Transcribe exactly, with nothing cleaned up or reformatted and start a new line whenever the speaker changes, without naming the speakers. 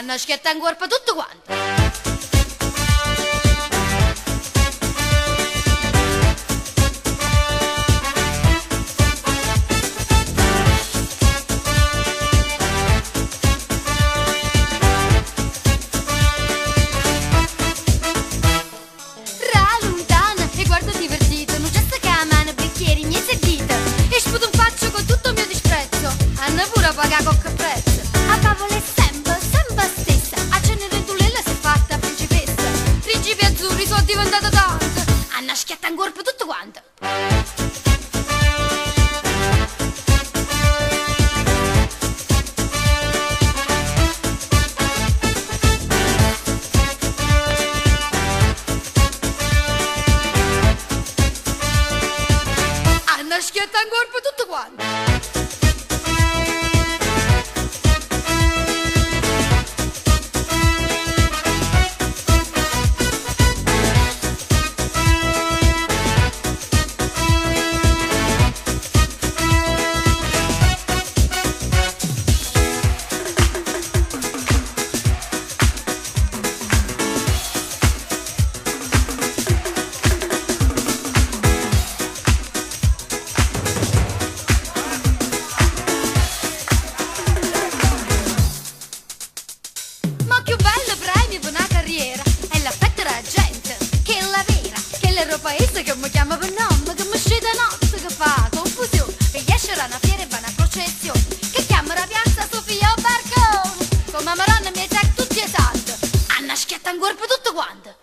hanno schiattato in corpo tutto quanto.
Paga con che prezzo? A favole sempre, sempre stessa. A Cenerentola si è fatta principessa.
Principi azzurri sono diventato tanto.
Hanno schiattato in corpo tutto quanto.
Hanno schiattato in corpo tutto quanto.
È la fetta della gente, che è la vera, che è il paese che mi chiama per nome, che mi scende notte, che fa confusione, che esce da una fiera e va una processione, che chiama la piazza Sofia o Barcone, come Maronna mi sa tutti esatto, hanno schiattato in corpo tutto quanto.